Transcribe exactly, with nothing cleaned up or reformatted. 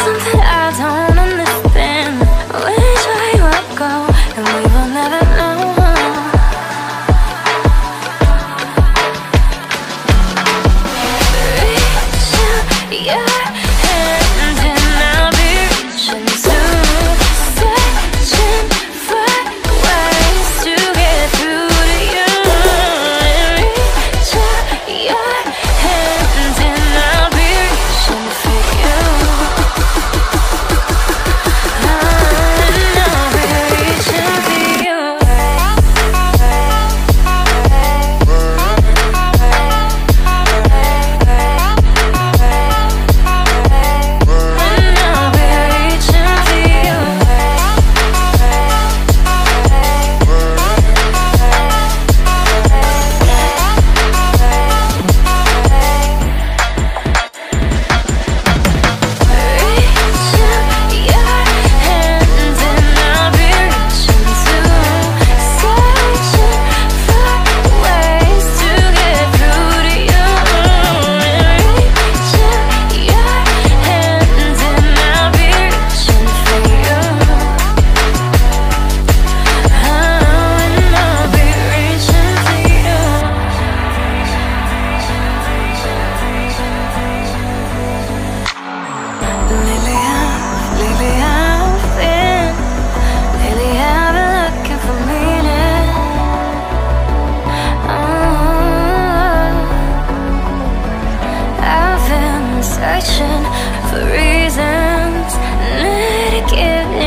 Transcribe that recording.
something I don't understand. Which way we'll go, and we will never know. Reach out your hand and I'll be reaching too, searching for ways to get through to you. Reach out your hand and I'll be reaching for you. And I'll be reaching for you. And I'll be reaching for you. Reach out your hand and I'll be reaching too, searching for ways to get through to you. Reach out your hand and I'll be reaching for you. Oh, and I'll be reaching for you. Lately I've, lately I've been, lately I've been looking for meaning. Oh, I've been searching for reasons not to give in.